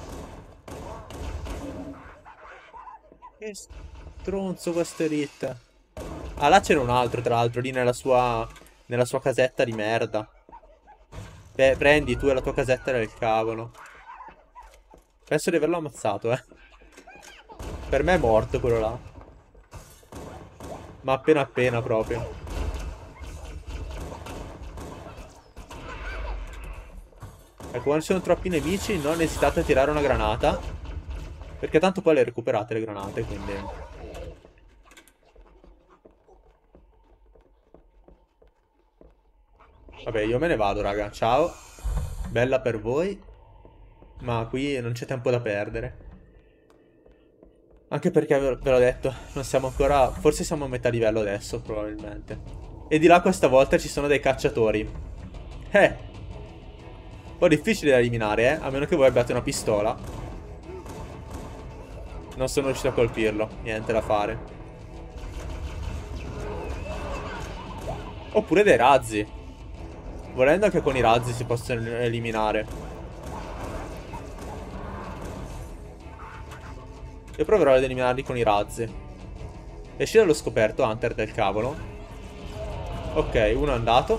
Che stronzo questo elite. Ah, là c'era un altro, tra l'altro, lì nella sua casetta di merda. Beh, prendi tu e la tua casetta del cavolo. Penso di averlo ammazzato, eh. Per me è morto quello là. Ma appena proprio. Ecco, quando ci sono troppi nemici non esitate a tirare una granata, perché tanto poi le recuperate le granate, quindi... Vabbè, io me ne vado, raga. Ciao. Bella per voi. Ma qui non c'è tempo da perdere. Anche perché, ve l'ho detto, non siamo ancora... Forse siamo a metà livello adesso, probabilmente. E di là questa volta ci sono dei cacciatori. Un po' difficile da eliminare, a meno che voi abbiate una pistola. Non sono riuscito a colpirlo. Niente da fare. Oppure dei razzi. Volendo anche con i razzi si possono eliminare. Io proverò ad eliminarli con i razzi. Esci dallo scoperto, Hunter del cavolo. Ok, uno è andato.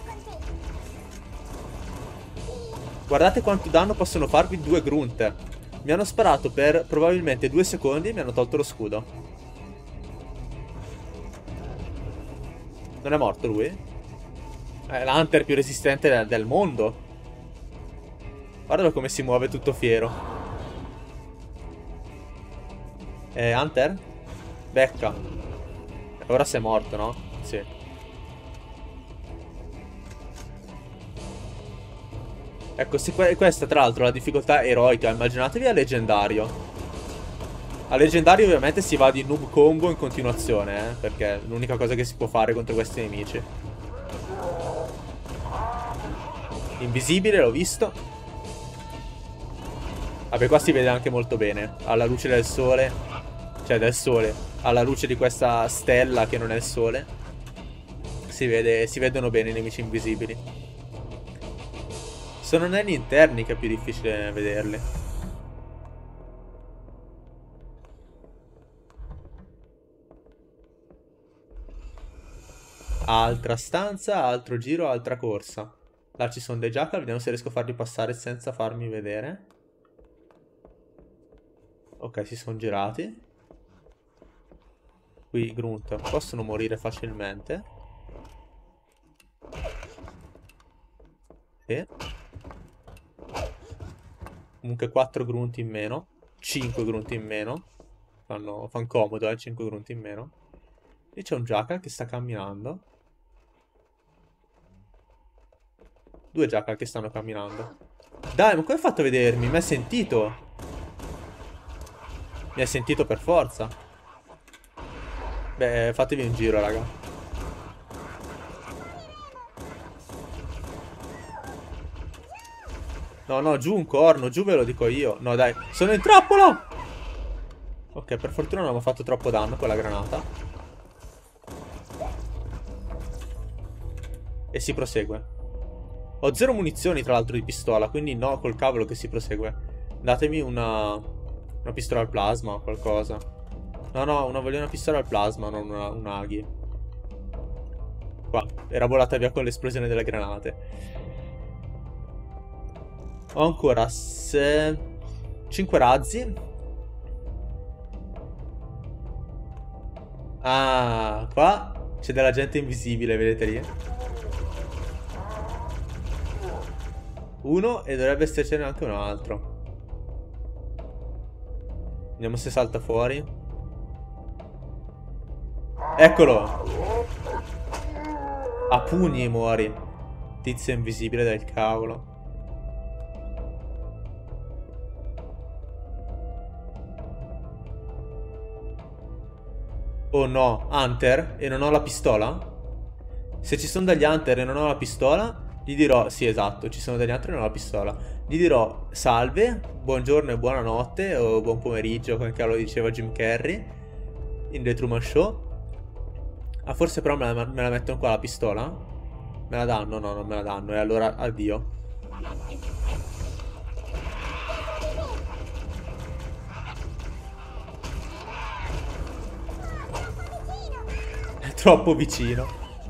Guardate quanto danno possono farvi 2 grunt. Mi hanno sparato per probabilmente 2 secondi e mi hanno tolto lo scudo. Non è morto lui? È l'Hunter più resistente del mondo. Guardalo come si muove tutto fiero. Hunter? Becca. Ora sei morto, no? Sì. Ecco, se questa tra l'altro è la difficoltà eroica. Immaginatevi a leggendario. A leggendario ovviamente si va di noob combo in continuazione, perché è l'unica cosa che si può fare contro questi nemici. Invisibile, l'ho visto. Vabbè, qua si vede anche molto bene. Alla luce del sole. Cioè del sole. Alla luce di questa stella che non è il sole. Si vedono bene i nemici invisibili. Sono negli interni che è più difficile vederli. Altra stanza, altro giro, altra corsa. Là ci sono dei Jackal, vediamo se riesco a farli passare senza farmi vedere. Ok, si sono girati. Qui i grunt possono morire facilmente. E comunque 4 grunt in meno. 5 grunt in meno. Fanno comodo, 5 grunt in meno. E c'è un Jackal che sta camminando. 2 Jackal che stanno camminando. Dai, ma come hai fatto a vedermi? Mi hai sentito? Mi hai sentito per forza. Beh, fatevi un giro, raga. No, no, giù un corno, giù ve lo dico io. No, dai, sono in trappola! Ok, per fortuna non ho fatto troppo danno con la granata. E si prosegue. Ho 0 munizioni, tra l'altro, di pistola, quindi no, col cavolo che si prosegue. Datemi una pistola al plasma o qualcosa. No, no, voglio una pistola al plasma, non un aghi. Qua, era volata via con l'esplosione delle granate. Ho ancora 5 razzi. Ah, qua c'è della gente invisibile, vedete lì? Uno e dovrebbe essercene anche un altro. Vediamo se salta fuori. Eccolo! A pugni muori. Tizio invisibile del cavolo. Oh no, Hunter e non ho la pistola? Se ci sono degli Hunter e non ho la pistola, gli dirò... Sì, esatto, ci sono degli Hunter e non ho la pistola. Gli dirò salve, buongiorno e buonanotte, o buon pomeriggio, come cavolo diceva Jim Carrey in The Truman Show. Ah, forse però me la mettono qua la pistola? Me la danno? No, non me la danno. E allora addio. È troppo vicino.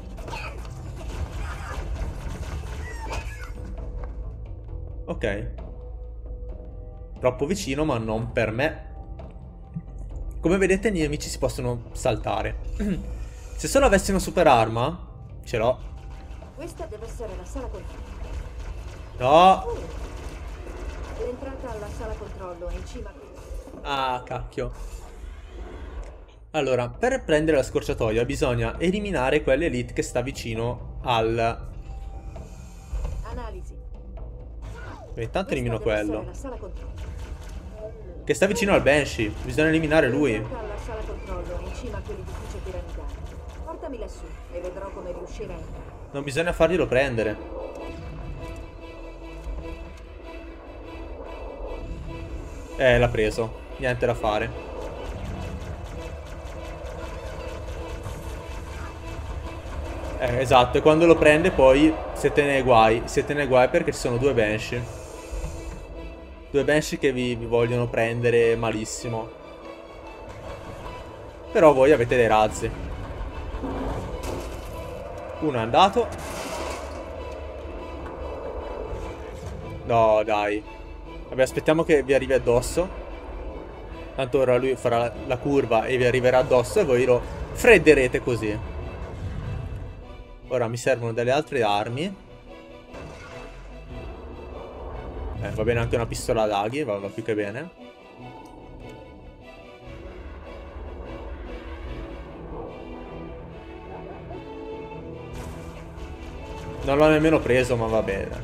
Ok. Troppo vicino, ma non per me. Come vedete, i nemici si possono saltare. Se solo avessi una super arma, ce l'ho. Questa deve essere la sala controllo. No. L'entrata alla sala controllo è in cima. Ah, cacchio. Allora, per prendere la scorciatoia bisogna eliminare quell'elite che sta vicino al... Analisi. Intanto elimino Questa deve quello. essere la sala controllo. Che sta vicino al Banshee. Bisogna eliminare lui. L'entrata alla sala controllo è in cima a quell'edificio piramidale. Portami lassù e vedrò come riuscire a entrare. Non bisogna farglielo prendere. L'ha preso. Niente da fare. Esatto, e quando lo prende poi siete nei guai. Siete nei guai perché ci sono due Banshee. Due Banshee che vi vogliono prendere malissimo. Però voi avete dei razzi. Uno è andato. No, dai. Vabbè, aspettiamo che vi arrivi addosso. Tanto ora lui farà la curva e vi arriverà addosso e voi lo fredderete così. Ora mi servono delle altre armi. Va bene anche una pistola ad aghi, va più che bene. Non l'ho nemmeno preso, ma va bene.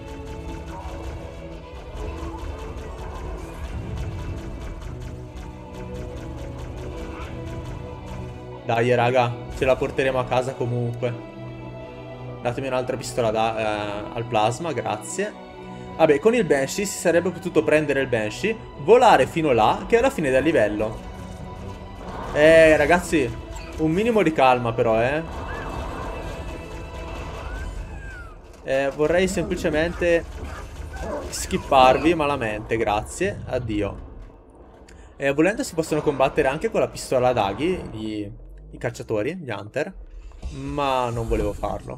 Dai, raga, ce la porteremo a casa comunque. Datemi un'altra pistola al plasma, grazie. Vabbè, con il Banshee si sarebbe potuto prendere il Banshee, volare fino là, che è alla fine del livello. Ragazzi, un minimo di calma però, vorrei semplicemente skipparvi malamente, grazie, addio. Volendo si possono combattere anche con la pistola ad aghi, i cacciatori, gli Hunter, ma non volevo farlo.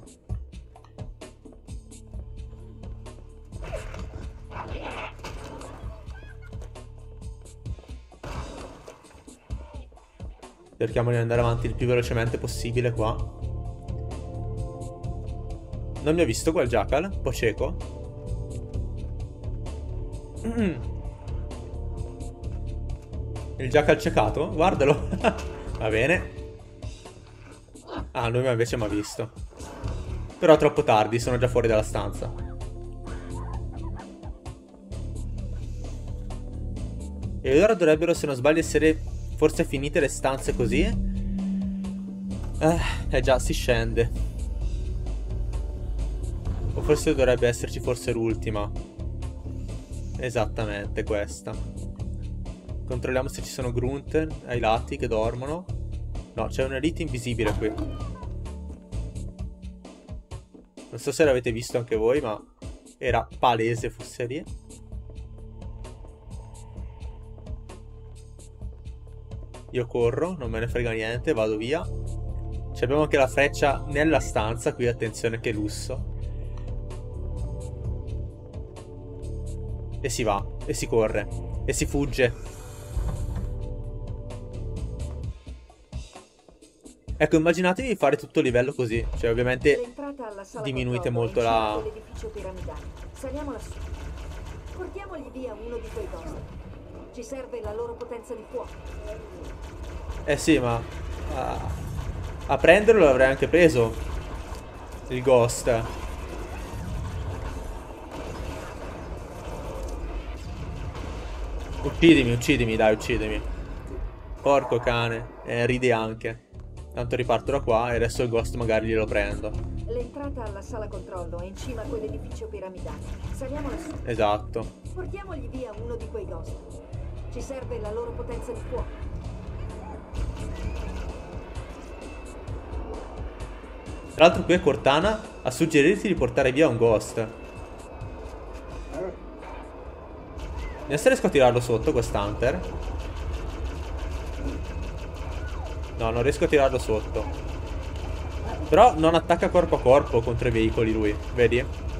Cerchiamo di andare avanti il più velocemente possibile qua. Non mi ha visto quel jackal? Un po' cieco. Il jackal ciecato? Guardalo. Va bene. Ah, lui invece mi ha visto. Però troppo tardi, sono già fuori dalla stanza. E ora dovrebbero, se non sbaglio, essere forse finite le stanze così. Già, si scende. O forse dovrebbe esserci forse l'ultima. Esattamente questa. Controlliamo se ci sono grunt ai lati che dormono. No, c'è un'elite invisibile qui. Non so se l'avete visto anche voi, ma era palese fosse lì. Io corro, non me ne frega niente, vado via. Abbiamo anche la freccia nella stanza, qui attenzione che lusso. E si va, e si corre, e si fugge. Ecco, immaginatevi di fare tutto il livello così. Cioè, ovviamente diminuite molto la... Saliamo lassù. Portiamogli via uno di quei ghost. Ci serve la loro potenza di fuoco. Eh sì, ma... a prenderlo l'avrei anche preso. Il ghost. Uccidimi, uccidimi, dai, uccidimi. Porco cane. Ride anche. Tanto riparto da qua e adesso il ghost magari glielo prendo. L'entrata alla sala controllo è in cima a quell'edificio piramidale. Saliamo lassù. Esatto. Portiamogli via uno di quei ghost. Ci serve la loro potenza di fuoco. Tra l'altro qui è Cortana a suggerirti di portare via un ghost. Ne riesco a tirarlo sotto quest'hunter? No, non riesco a tirarlo sotto. Però non attacca corpo a corpo contro i veicoli lui, vedi?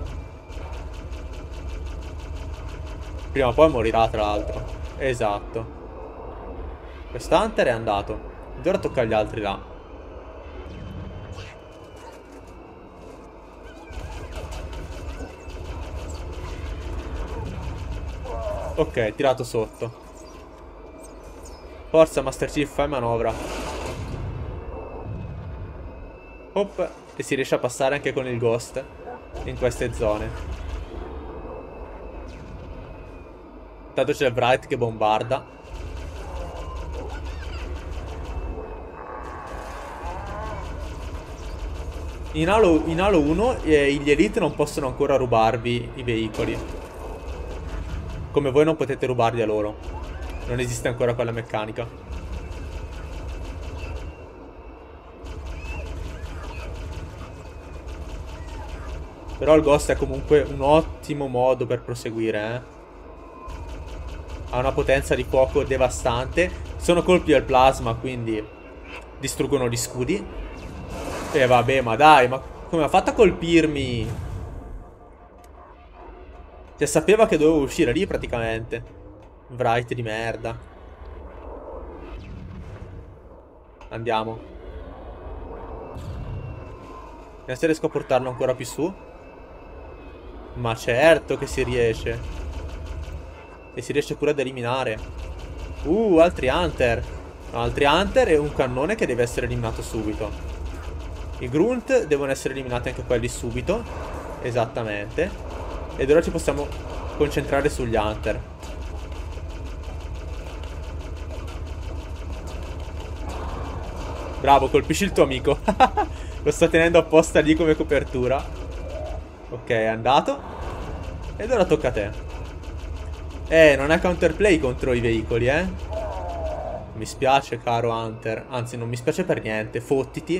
Prima o poi morirà tra l'altro. Esatto. Quest'hunter è andato. Ed ora tocca agli altri là. Ok, tirato sotto. Forza Master Chief, fai manovra. Hop. E si riesce a passare anche con il ghost in queste zone. Intanto c'è il Bright che bombarda. In Halo 1 gli Elite non possono ancora rubarvi i veicoli. Come voi non potete rubarli a loro. Non esiste ancora quella meccanica. Però il ghost è comunque un ottimo modo per proseguire, eh. Ha una potenza di fuoco devastante. Sono colpi al plasma, quindi distruggono gli scudi. E vabbè, ma dai, ma come ha fatto a colpirmi? Cioè, sapeva che dovevo uscire lì praticamente. Bright di merda. Andiamo. Vediamo se riesco a portarlo ancora più su. Ma certo che si riesce. E si riesce pure ad eliminare. Altri hunter. Altri hunter e un cannone che deve essere eliminato subito. I grunt devono essere eliminati anche quelli subito. Esattamente. Ed ora ci possiamo concentrare sugli hunter. Bravo, colpisci il tuo amico. Lo sto tenendo apposta lì come copertura. Ok, è andato. Ed ora tocca a te. Non è counterplay contro i veicoli, eh. Mi spiace, caro hunter. Anzi, non mi spiace per niente. Fottiti.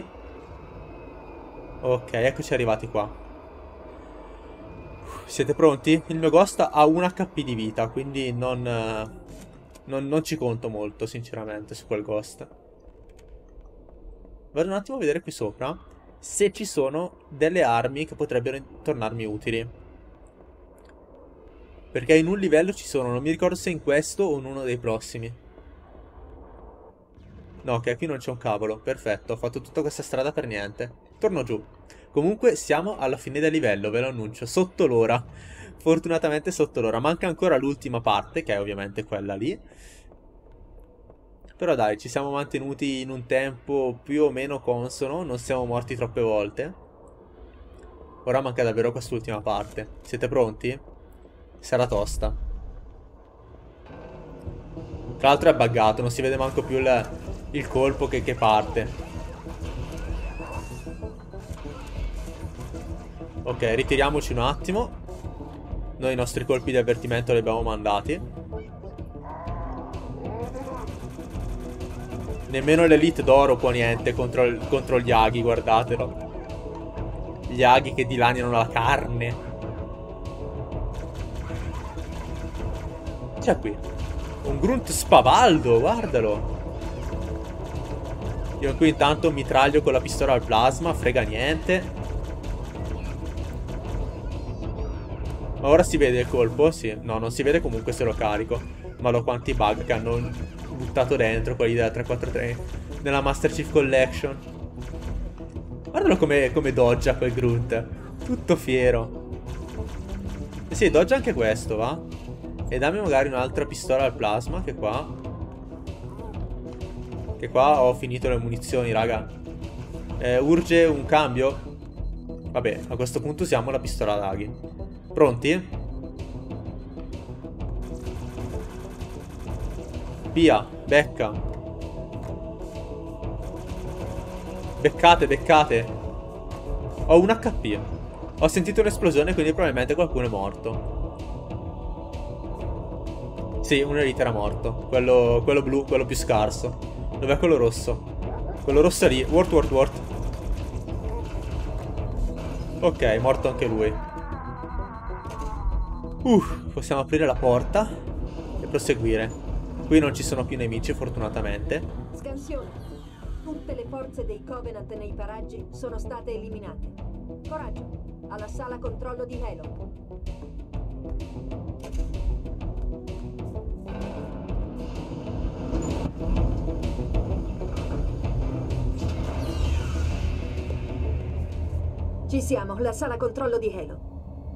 Ok, eccoci arrivati qua. Siete pronti? Il mio ghost ha 1 HP di vita, quindi non ci conto molto, sinceramente, su quel ghost. Vado un attimo a vedere qui sopra se ci sono delle armi che potrebbero tornarmi utili. Perché in un livello ci sono, non mi ricordo se in questo o in uno dei prossimi. No, ok, qui non c'è un cavolo. Perfetto, ho fatto tutta questa strada per niente. Torno giù. Comunque siamo alla fine del livello, ve lo annuncio. Sotto l'ora. Fortunatamente sotto l'ora. Manca ancora l'ultima parte, che è ovviamente quella lì. Però dai, ci siamo mantenuti in un tempo più o meno consono. Non siamo morti troppe volte. Ora manca davvero quest'ultima parte. Siete pronti? Sarà tosta. Tra l'altro è buggato, non si vede manco più il colpo che parte. Ok, ritiriamoci un attimo. Noi i nostri colpi di avvertimento li abbiamo mandati. Nemmeno l'Elite d'oro può niente contro gli aghi, guardatelo. Gli aghi che dilaniano la carne. C'è qui un grunt spavaldo, guardalo. Io qui intanto mitraglio con la pistola al plasma, frega niente. Ma ora si vede il colpo? Sì. No, non si vede comunque se lo carico. Ma lo quanti bug che hanno buttato dentro quelli della 343 nella Master Chief Collection. Guardalo come doggia quel grunt. Tutto fiero. E sì, doggia anche questo, va? E dammi magari un'altra pistola al plasma, che qua ho finito le munizioni, raga. Urge un cambio? Vabbè, a questo punto usiamo la pistola ad aghi. Pronti? Via, becca. Beccate, beccate. Ho un HP. Ho sentito un'esplosione, quindi probabilmente qualcuno è morto. Sì, un Elite era morto. Quello blu, quello più scarso. Dov'è quello rosso? Quello rosso è lì. Wart. Ok, morto anche lui. Possiamo aprire la porta e proseguire. Qui non ci sono più nemici, fortunatamente. Scansione. Tutte le forze dei Covenant nei paraggi sono state eliminate. Coraggio. Alla sala controllo di Halo. Ci siamo, la sala controllo di Halo.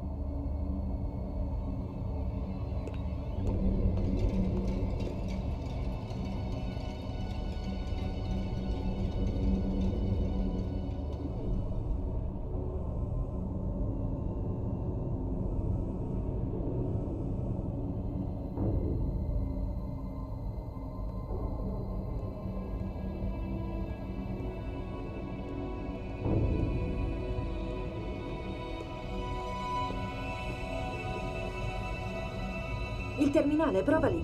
Il terminale, prova lì.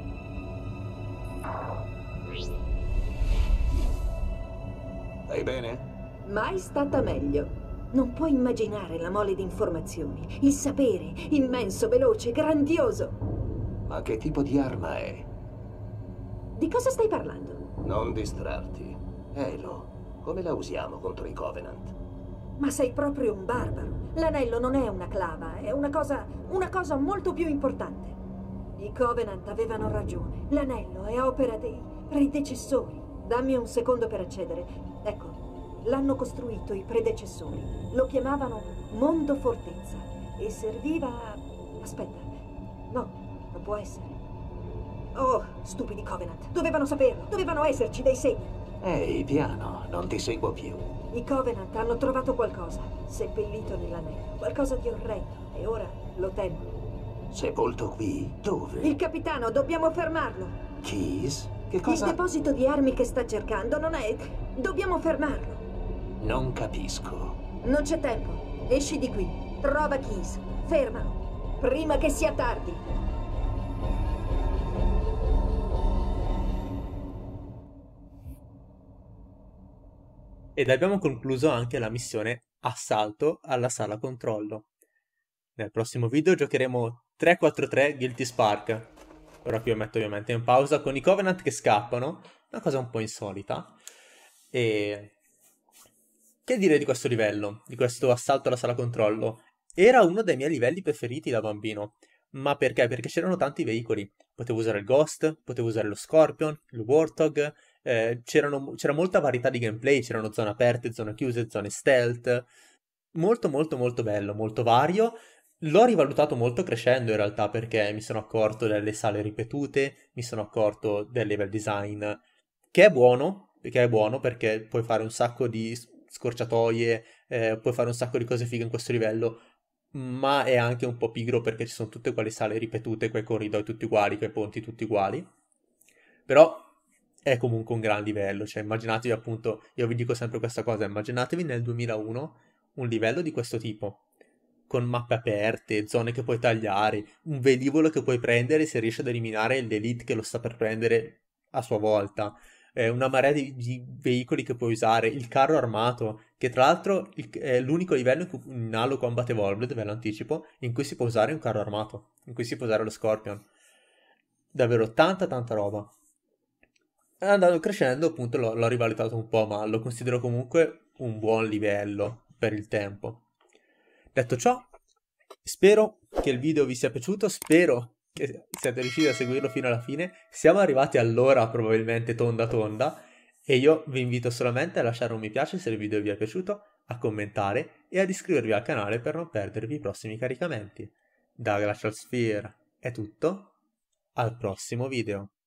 Stai bene? Mai stata meglio. Non puoi immaginare la mole di informazioni. Il sapere, immenso, veloce, grandioso. Ma che tipo di arma è? Di cosa stai parlando? Non distrarti. Halo, come la usiamo contro i Covenant? Ma sei proprio un barbaro. L'anello non è una clava, è una cosa molto più importante. I Covenant avevano ragione. L'anello è opera dei predecessori. Dammi un secondo per accedere. Ecco, l'hanno costruito i predecessori. Lo chiamavano Mondo Fortezza. E serviva a... Aspetta. No, non può essere. Oh, stupidi Covenant. Dovevano saperlo. Dovevano esserci dei segni. Ehi, piano, non ti seguo più. I Covenant hanno trovato qualcosa, seppellito nell'anello. Qualcosa di orrendo. E ora lo temono. Sepolto qui? Dove? Il capitano, dobbiamo fermarlo. Keys? Che cosa? Il deposito di armi che sta cercando non è... Dobbiamo fermarlo. Non capisco. Non c'è tempo. Esci di qui. Trova Keys. Fermalo. Prima che sia tardi. Ed abbiamo concluso anche la missione assalto alla sala controllo. Nel prossimo video giocheremo 343 Guilty Spark. Ora qui lo metto ovviamente in pausa con i Covenant che scappano, una cosa un po' insolita. E che dire di questo livello, di questo assalto alla sala controllo? Era uno dei miei livelli preferiti da bambino. Ma perché? Perché c'erano tanti veicoli. Potevo usare il Ghost, potevo usare lo Scorpion, il Warthog, c'era molta varietà di gameplay, c'erano zone aperte, zone chiuse, zone stealth. Molto molto molto bello, molto vario. L'ho rivalutato molto crescendo in realtà, perché mi sono accorto delle sale ripetute, mi sono accorto del level design che è buono perché puoi fare un sacco di scorciatoie, puoi fare un sacco di cose fighe in questo livello, ma è anche un po' pigro perché ci sono tutte quelle sale ripetute, quei corridoi tutti uguali, quei ponti tutti uguali. Però è comunque un gran livello, cioè immaginatevi appunto, io vi dico sempre questa cosa, immaginatevi nel 2001 un livello di questo tipo. con mappe aperte, zone che puoi tagliare, un velivolo che puoi prendere se riesci ad eliminare l'elite che lo sta per prendere a sua volta, una marea di veicoli che puoi usare, il carro armato, che tra l'altro è l'unico livello in Halo Combat Evolved, ve lo anticipo, in cui si può usare un carro armato, in cui si può usare lo Scorpion. Davvero tanta roba. Andando crescendo, appunto, l'ho rivalutato un po', ma lo considero comunque un buon livello per il tempo. Detto ciò, spero che il video vi sia piaciuto, spero che siate riusciti a seguirlo fino alla fine. Siamo arrivati all'ora probabilmente tonda e io vi invito solamente a lasciare un mi piace se il video vi è piaciuto, a commentare e ad iscrivervi al canale per non perdervi i prossimi caricamenti. Da Glacial Sphere è tutto, al prossimo video.